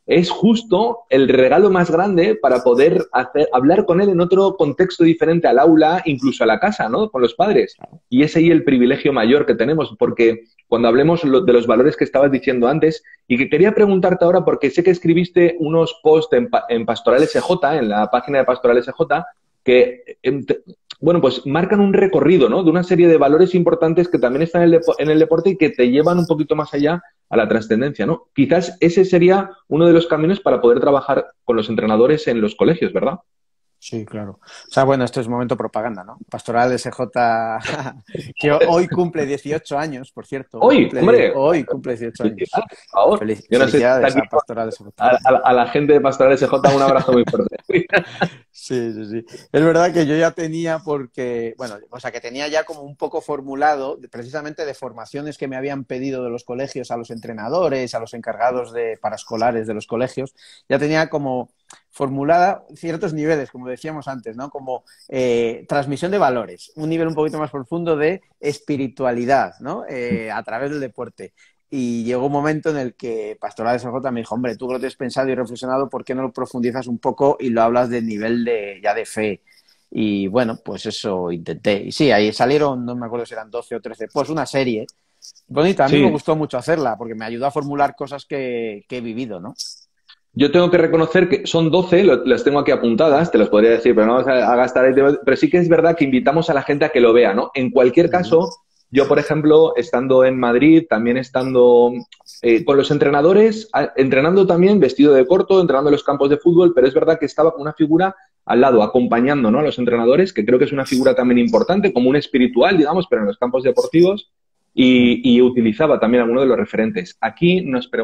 es justo el regalo más grande para poder hablar con él en otro contexto diferente al aula, incluso a la casa, ¿no? Con los padres. Y es ahí el privilegio mayor que tenemos, porque cuando hablemos de los valores que estabas diciendo antes, y que quería preguntarte ahora, porque sé que escribiste unos posts en Pastoral SJ, en la página de Pastoral SJ, que, bueno, pues marcan un recorrido, ¿no? De una serie de valores importantes que también están en el deporte y que te llevan un poquito más allá a la trascendencia, ¿no? Quizás ese sería uno de los caminos para poder trabajar con los entrenadores en los colegios, ¿verdad? Sí, claro. O sea, bueno, esto es momento propaganda, ¿no? Pastoral SJ, que hoy cumple 18 años, por cierto. ¡Hoy, hombre! Hoy cumple 18 años. Felicidades, por favor. Yo no sé si está Felicidades aquí a Pastoral SJ. a la gente de Pastoral SJ un abrazo muy fuerte. Sí, sí, sí. Es verdad que yo ya tenía porque, bueno, o sea, que tenía ya como un poco formulado, precisamente de formaciones que me habían pedido de los colegios a los entrenadores, a los encargados de paraescolares de los colegios, ya tenía como formulada ciertos niveles, como decíamos antes, ¿no? Como transmisión de valores, un nivel un poquito más profundo de espiritualidad, ¿no? A través del deporte. Y llegó un momento en el que Pastoral SJ me dijo, hombre, tú que lo tienes pensado y reflexionado, ¿por qué no lo profundizas un poco y lo hablas del nivel ya de fe? Y bueno, pues eso intenté. Y sí, ahí salieron, no me acuerdo si eran 12 o 13, pues una serie bonita. A mí me Sí, gustó mucho hacerla porque me ayudó a formular cosas que he vivido, ¿no? yo tengo que reconocer que son 12, las tengo aquí apuntadas, te las podría decir, pero no vamos a gastar el tiempo. Pero sí que es verdad que invitamos a la gente a que lo vea, ¿no? En cualquier caso, yo, por ejemplo, estando en Madrid, también estando con los entrenadores, entrenando también vestido de corto, entrenando en los campos de fútbol, pero es verdad que estaba con una figura al lado, acompañando, ¿no? A los entrenadores, que creo que es una figura también importante, como un espiritual, digamos, pero en los campos deportivos, y utilizaba también algunos de los referentes. Aquí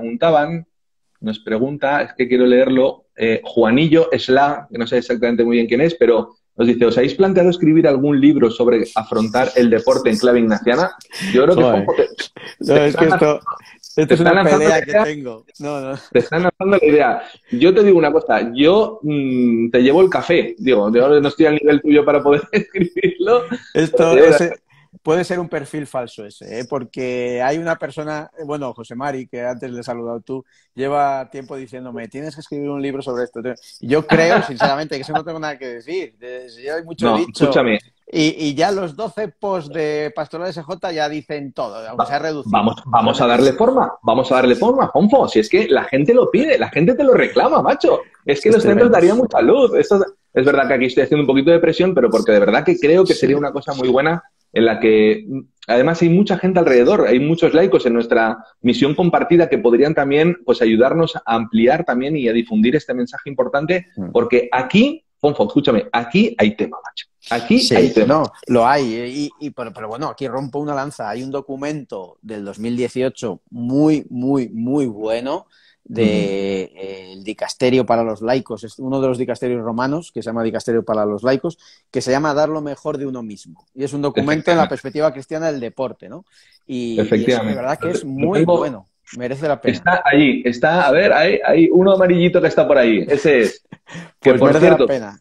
nos pregunta, es que quiero leerlo, Juanillo Esla, que no sé exactamente muy bien quién es, pero nos dice, ¿os habéis planteado escribir algún libro sobre afrontar el deporte en clave ignaciana? Yo creo que Joder. Juanjo, No, es que esto te es están una lanzando la pelea que idea, tengo. No, no. te están lanzando la idea. Yo te digo una cosa, yo te llevo el café, digo, yo no estoy al nivel tuyo para poder escribirlo, pero te Esto llevo puede ser un perfil falso ese, ¿eh? Porque hay una persona, bueno, José Mari, que antes le he saludado tú, lleva tiempo diciéndome, tienes que escribir un libro sobre esto. Yo creo, sinceramente, que eso no tengo nada que decir. Yo hay mucho No, dicho. escúchame, Y ya los 12 posts de Pastoral SJ ya dicen todo, aunque se ha reducido. Se ha reducido. vamos a darle forma, Juanjo. Si es que la gente lo pide, la gente te lo reclama, macho. Es que los centros darían Esperemos. mucha luz. Esto, es verdad que aquí estoy haciendo un poquito de presión, pero porque de verdad que creo que sería Sí. una cosa muy buena en la que, además, hay mucha gente alrededor, hay muchos laicos en nuestra misión compartida que podrían también, pues, ayudarnos a ampliar también y a difundir este mensaje importante, porque aquí, Juanjo, escúchame, aquí hay tema, macho. Aquí hay Sí, tema. no, lo hay. Pero bueno, aquí rompo una lanza. Hay un documento del 2018 muy, muy, muy bueno Ujú. de el Dicasterio para los laicos. Es uno de los dicasterios romanos que se llama Dicasterio para los laicos, que se llama Dar lo mejor de uno mismo. Y es un documento en la Efectivamente, perspectiva cristiana del deporte, ¿no? Y es de efectivamente. verdad que es Lo muy tengo, bueno. Merece la pena. está allí, está, a ver, hay uno amarillito que está por ahí. Ese es. Que Pues por merece la cierto, pena.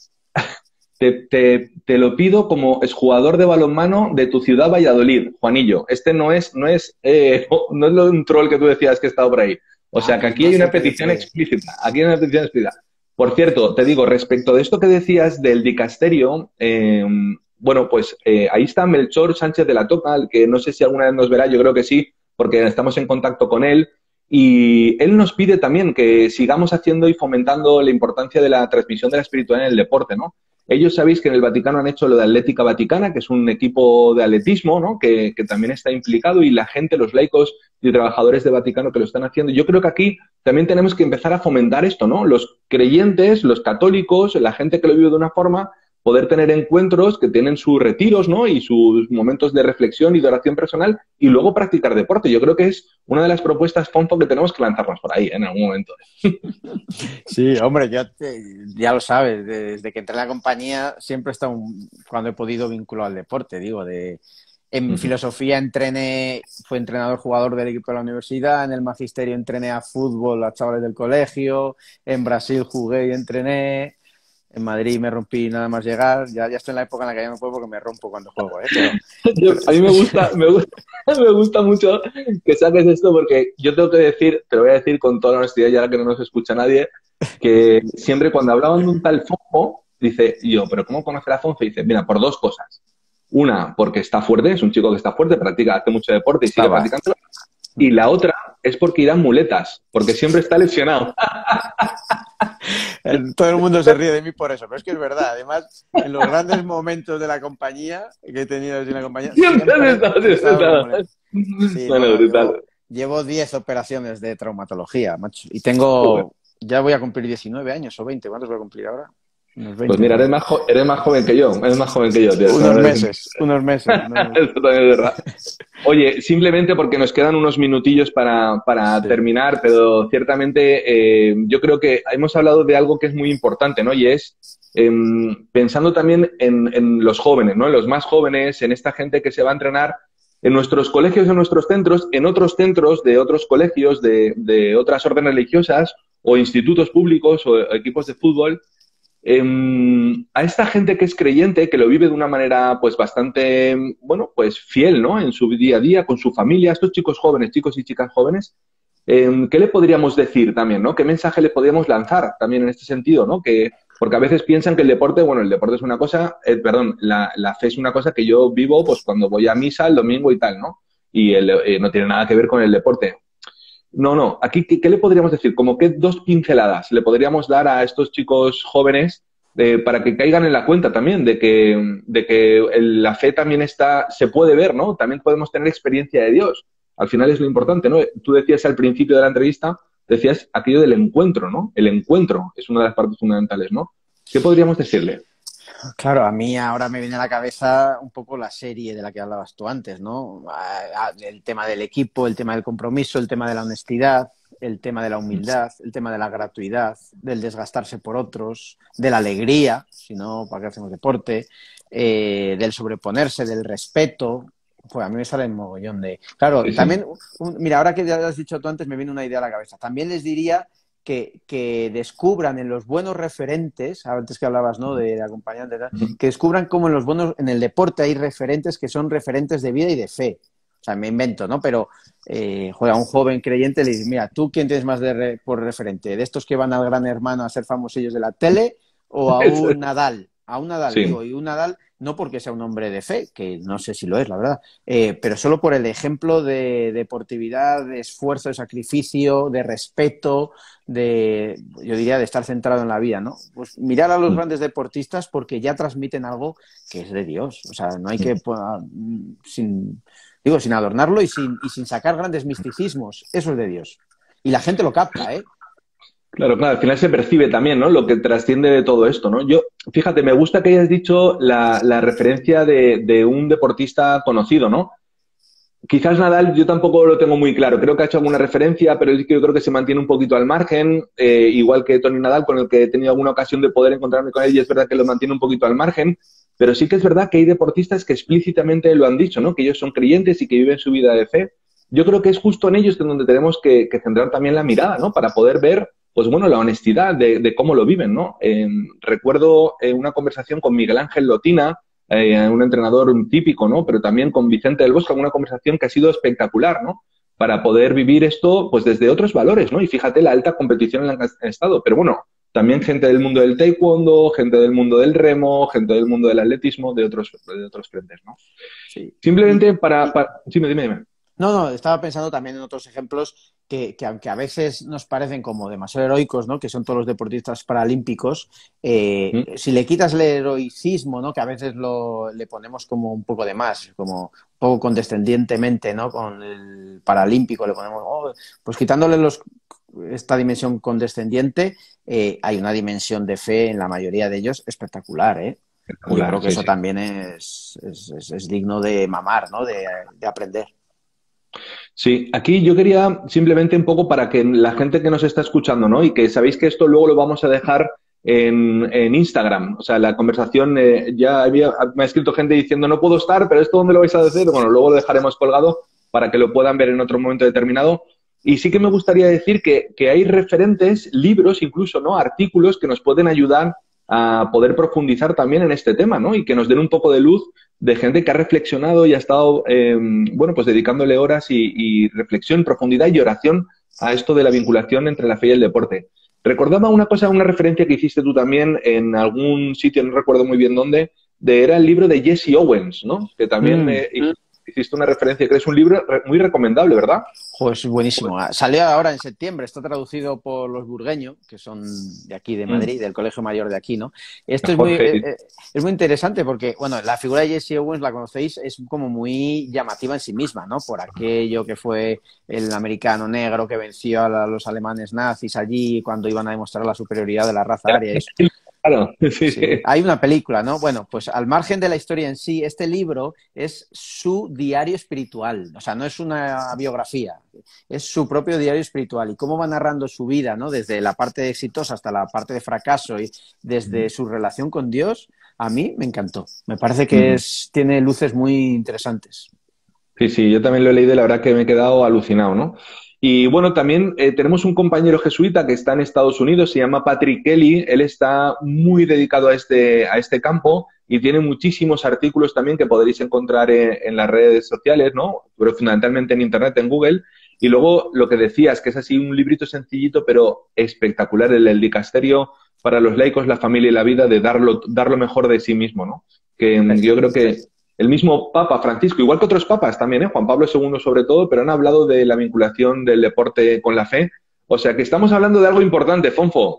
te lo pido como exjugador de balonmano de tu ciudad, Valladolid, Juanillo. Este no es lo de un troll que tú decías que estaba por ahí. O Ah, sea que pues aquí no hay una sé qué petición deciré. explícita. Aquí hay una petición explícita. Por cierto, te digo, respecto de esto que decías del dicasterio, bueno, pues ahí está Melchor Sánchez de la Toca, el que no sé si alguna vez nos verá, yo creo que sí, porque estamos en contacto con él. Y él nos pide también que sigamos haciendo y fomentando la importancia de la transmisión de la espiritualidad en el deporte, ¿no? Ellos sabéis que en el Vaticano han hecho lo de Atlética Vaticana, que es un equipo de atletismo, ¿no? Que también está implicado, y la gente, los laicos y trabajadores de Vaticano que lo están haciendo. Yo creo que aquí también tenemos que empezar a fomentar esto, ¿no? Los creyentes, los católicos, la gente que lo vive de una forma, poder tener encuentros que tienen sus retiros, ¿no? Y sus momentos de reflexión y de oración personal, y luego practicar deporte. Yo creo que es una de las propuestas, Fonfo, que tenemos que lanzarnos por ahí en algún momento. Sí, hombre, ya lo sabes, desde que entré en la compañía siempre he estado, cuando he podido, vinculado al deporte, digo, en Ujú. filosofía fui entrenador jugador del equipo de la universidad, en el magisterio entrené a fútbol a chavales del colegio, en Brasil jugué y entrené, En Madrid me rompí nada más llegar. Ya estoy en la época en la que ya no juego porque me rompo cuando juego, ¿eh? A mí me gusta mucho que saques esto porque yo tengo que decir, te lo voy a decir con toda la honestidad, ya que no nos escucha nadie, que siempre cuando hablaban de un tal Fonjo, dice yo, ¿pero cómo conocer a Fonjo? Y dice, mira, por dos cosas. Una, porque está fuerte, es un chico que está fuerte, practica, hace mucho deporte y sigue practicando. Y la otra es porque irá en muletas, porque siempre está lesionado. Todo el mundo se ríe de mí por eso, pero es que es verdad. Además, en los grandes momentos de la compañía que he tenido en la compañía, siempre he estado sí, no, llevo 10 operaciones de traumatología, macho. Y ya voy a cumplir 19 años o 20. ¿Cuántos voy a cumplir ahora? Unos 20, pues mira, eres más joven que yo, tío. Unos meses. Eso también es verdad. Oye, simplemente porque nos quedan unos minutillos para sí. terminar, pero ciertamente yo creo que hemos hablado de algo que es muy importante, ¿no? Y es pensando también en los jóvenes, ¿no? En los más jóvenes, en esta gente que se va a entrenar en nuestros colegios, en nuestros centros, en otros centros de otros colegios, de otras órdenes religiosas o institutos públicos o equipos de fútbol. A esta gente que es creyente, que lo vive de una manera pues bastante, bueno, pues fiel, ¿no? En su día a día, con su familia, estos chicos jóvenes, chicos y chicas jóvenes, ¿qué le podríamos decir también, ¿no? ¿Qué mensaje le podríamos lanzar también en este sentido, ¿no? Porque a veces piensan que el deporte es una cosa, la fe es una cosa que yo vivo pues cuando voy a misa el domingo y tal, ¿no? Y no tiene nada que ver con el deporte. No. Aquí, ¿qué le podríamos decir? Como que 2 pinceladas le podríamos dar a estos chicos jóvenes para que caigan en la cuenta también de que la fe también se puede ver, ¿no? También podemos tener experiencia de Dios. Al final es lo importante, ¿no? Tú decías al principio de la entrevista, decías aquello del encuentro, ¿no? El encuentro es una de las partes fundamentales, ¿no? ¿Qué podríamos decirle? Claro, a mí ahora me viene a la cabeza un poco la serie de la que hablabas tú antes, ¿no? El tema del equipo, el tema del compromiso, el tema de la honestidad, el tema de la humildad, el tema de la gratuidad, del desgastarse por otros, de la alegría, si no, ¿para qué hacemos deporte? Del sobreponerse, del respeto. Pues a mí me sale un mogollón de... Claro, sí. También, mira, ahora que ya has dicho tú antes, me viene una idea a la cabeza. También les diría que descubran en los buenos referentes, antes que hablabas, ¿no?, de acompañantes, que descubran cómo en el deporte hay referentes que son referentes de vida y de fe. O sea, me invento, ¿no? Pero a un joven creyente le dice, mira, ¿tú quién tienes más por referente? ¿De estos que van al Gran Hermano a ser famosillos de la tele o a un Nadal? A un Nadal, sí. Digo, y un Nadal no porque sea un hombre de fe, que no sé si lo es, la verdad, pero solo por el ejemplo de deportividad, de esfuerzo, de sacrificio, de respeto, yo diría, de estar centrado en la vida, ¿no? Pues mirar a los grandes deportistas porque ya transmiten algo que es de Dios. O sea, no hay que, sin adornarlo y sin sacar grandes misticismos. Eso es de Dios. Y la gente lo capta, ¿eh? Claro, al final se percibe también, ¿no? Lo que trasciende de todo esto, ¿no? Fíjate, me gusta que hayas dicho la referencia de un deportista conocido, ¿no? Quizás Nadal yo tampoco lo tengo muy claro. Creo que ha hecho alguna referencia, pero yo creo que se mantiene un poquito al margen, igual que Tony Nadal, con el que he tenido alguna ocasión de poder encontrarme con él, y es verdad que lo mantiene un poquito al margen, pero sí que es verdad que hay deportistas que explícitamente lo han dicho, ¿no? Que ellos son creyentes y que viven su vida de fe. Yo creo que es justo en ellos donde tenemos que centrar también la mirada, ¿no? Para poder ver, pues bueno, la honestidad de cómo lo viven, ¿no? Recuerdo una conversación con Miguel Ángel Lotina, un entrenador típico, ¿no? Pero también con Vicente del Bosque, una conversación que ha sido espectacular, ¿no? Para poder vivir esto, pues desde otros valores, ¿no? Y fíjate la alta competición en la que han estado. Pero bueno, también gente del mundo del taekwondo, gente del mundo del remo, gente del mundo del atletismo, de otros frentes, ¿no? Sí. Simplemente Sí, dime. No, estaba pensando también en otros ejemplos que aunque a veces nos parecen como demasiado heroicos, ¿no? Que son todos los deportistas paralímpicos, si le quitas el heroicismo, ¿no? Que a veces le ponemos como un poco de más, como un poco condescendientemente, ¿no? Con el paralímpico le ponemos, pues quitándole esta dimensión condescendiente, hay una dimensión de fe en la mayoría de ellos espectacular, ¿eh? Yo creo que eso también es digno de mamar, ¿no? De aprender. Sí, aquí yo quería simplemente un poco para que la gente que nos está escuchando, ¿no? Y que sabéis que esto luego lo vamos a dejar en Instagram. O sea, la conversación me ha escrito gente diciendo no puedo estar, pero ¿esto dónde lo vais a decir? Bueno, luego lo dejaremos colgado para que lo puedan ver en otro momento determinado. Y sí que me gustaría decir que hay referentes, libros incluso, ¿no? Artículos que nos pueden ayudar a poder profundizar también en este tema, ¿no? Y que nos den un poco de luz de gente que ha reflexionado y ha estado, bueno, pues dedicándole horas y reflexión, profundidad y oración a esto de la vinculación entre la fe y el deporte. Recordaba una cosa, una referencia que hiciste tú también en algún sitio, no recuerdo muy bien dónde, era el libro de Jesse Owens, ¿no? Que también hiciste una referencia, que es un libro muy recomendable, ¿verdad? Pues buenísimo. Salió ahora en septiembre, está traducido por los Burgueño, que son de aquí, de Madrid, del Colegio Mayor de aquí, ¿no? Esto es muy interesante porque, bueno, la figura de Jesse Owens, la conocéis, es como muy llamativa en sí misma, ¿no? Por aquello que fue el americano negro que venció a los alemanes nazis allí cuando iban a demostrar la superioridad de la raza aria. Claro, sí. Hay una película, ¿no? Bueno, pues al margen de la historia en sí, este libro es su diario espiritual, o sea, no es una biografía, es su propio diario espiritual y cómo va narrando su vida, ¿no? Desde la parte exitosa hasta la parte de fracaso y desde su relación con Dios, a mí me encantó. Me parece que tiene luces muy interesantes. Sí, yo también lo he leído y la verdad que me he quedado alucinado, ¿no? Y bueno, también tenemos un compañero jesuita que está en Estados Unidos, se llama Patrick Kelly, él está muy dedicado a este campo y tiene muchísimos artículos también que podréis encontrar en las redes sociales, ¿no? Pero fundamentalmente en Internet, en Google. Y luego lo que decías, que es así un librito sencillito pero espectacular, el Dicasterio para los laicos, la familia y la vida, de dar lo mejor de sí mismo, ¿no? Que yo creo que el mismo Papa Francisco, igual que otros papas también, Juan Pablo II sobre todo, pero han hablado de la vinculación del deporte con la fe. O sea que estamos hablando de algo importante, Fonfo.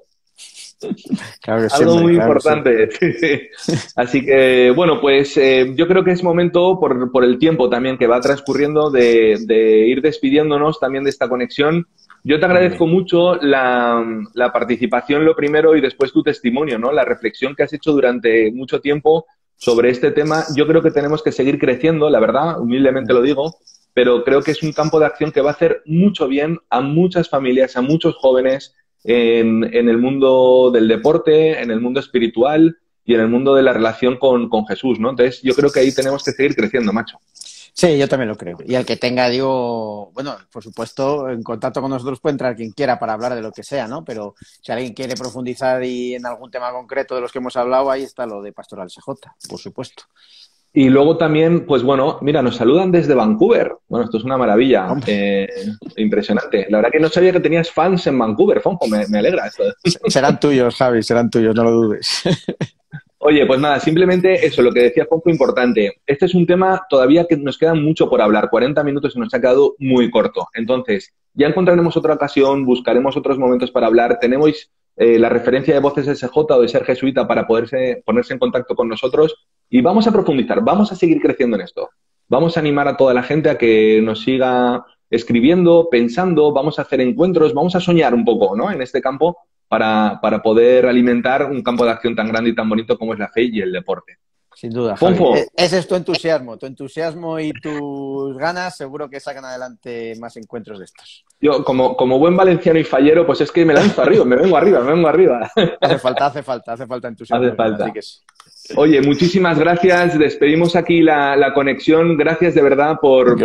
Claro que Algo muy claro importante. Sí. Así que, bueno, pues yo creo que es momento, por el tiempo también que va transcurriendo, de ir despidiéndonos también de esta conexión. Yo te agradezco mucho la participación, lo primero, y después tu testimonio, ¿no? La reflexión que has hecho durante mucho tiempo sobre este tema. Yo creo que tenemos que seguir creciendo, la verdad, humildemente lo digo, pero creo que es un campo de acción que va a hacer mucho bien a muchas familias, a muchos jóvenes en el mundo del deporte, en el mundo espiritual y en el mundo de la relación con Jesús, ¿no? Entonces, yo creo que ahí tenemos que seguir creciendo, macho. Sí, yo también lo creo. Y el que tenga, digo, bueno, por supuesto, en contacto con nosotros puede entrar quien quiera para hablar de lo que sea, ¿no? Pero si alguien quiere profundizar y en algún tema concreto de los que hemos hablado, ahí está lo de Pastoral CJ, por supuesto. Y luego también, pues bueno, mira, nos saludan desde Vancouver. Bueno, esto es una maravilla, impresionante. La verdad que no sabía que tenías fans en Vancouver, Fonjo, me alegra esto. Serán tuyos, Javi, serán tuyos, no lo dudes. Oye, pues nada, simplemente eso, lo que decía Fonjo, importante. Este es un tema todavía que nos queda mucho por hablar. 40 minutos se nos ha quedado muy corto. Entonces, ya encontraremos otra ocasión, buscaremos otros momentos para hablar. Tenemos la referencia de Voces SJ o de Ser Jesuita para ponerse en contacto con nosotros y vamos a profundizar, vamos a seguir creciendo en esto. Vamos a animar a toda la gente a que nos siga escribiendo, pensando, vamos a hacer encuentros, vamos a soñar un poco, ¿no? En este campo para poder alimentar un campo de acción tan grande y tan bonito como es la fe y el deporte. Sin duda, Javi. Ese es tu entusiasmo y tus ganas seguro que sacan adelante más encuentros de estos. Yo, como buen valenciano y fallero, pues es que me lanzo arriba, me vengo arriba. Hace falta entusiasmo. Hace falta. Así que sí. Oye, muchísimas gracias, despedimos aquí la conexión, gracias de verdad por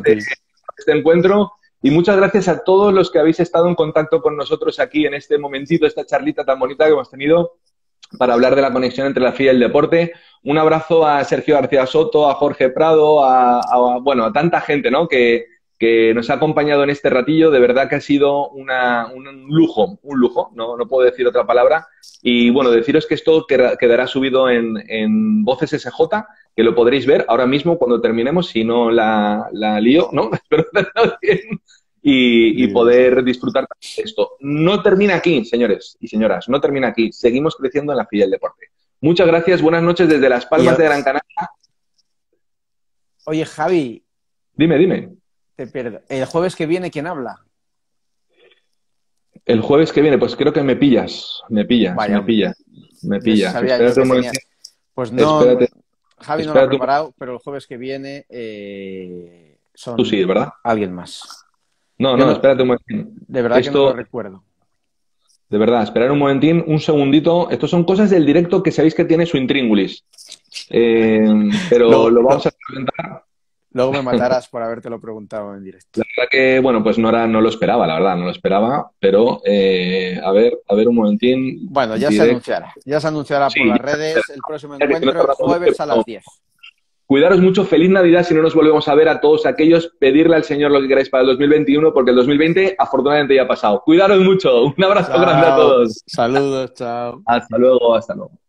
este encuentro y muchas gracias a todos los que habéis estado en contacto con nosotros aquí en este momentito, esta charlita tan bonita que hemos tenido para hablar de la conexión entre la fe y el deporte. Un abrazo a Sergio García Soto, a Jorge Prado, a tanta gente, ¿no? que nos ha acompañado en este ratillo. De verdad que ha sido un lujo, no puedo decir otra palabra. Y bueno, deciros que esto quedará subido en Voces SJ, que lo podréis ver ahora mismo cuando terminemos, si no la lío, ¿no? Espero hacerlo bien. Y poder disfrutar de esto. No termina aquí, señores y señoras, no termina aquí. Seguimos creciendo en la fe y el deporte. Muchas gracias, buenas noches desde Las Palmas de Gran Canaria. Oye, Javi. Dime. Te pierdo. ¿El jueves que viene quién habla? El jueves que viene, pues creo que me pillas. Vaya, me pillas. Espérate un momento. Pues no, espérate, Javi no lo ha preparado, pero el jueves que viene son tú sí, ¿verdad? Alguien más. No, espérate un momentín. De verdad que no lo recuerdo. De verdad, esperar un momentín, un segundito. Estos son cosas del directo que sabéis que tiene su intríngulis. Pero lo vamos a presentar. Luego me matarás por habértelo preguntado en directo. La verdad que, bueno, pues no lo esperaba, la verdad, no lo esperaba, pero a ver un momentín, Bueno, ya se directo. anunciará. Ya se anunciará por Sí, las redes el próximo ya que si no encuentro, el tardamos jueves a las mucho. 10. Cuidaros mucho, feliz Navidad si no nos volvemos a ver a todos aquellos, pedirle al Señor lo que queráis para el 2021, porque el 2020 afortunadamente ya ha pasado. Cuidaros mucho, un abrazo grande a Chao. todos. Saludos, chao. Hasta luego, hasta luego.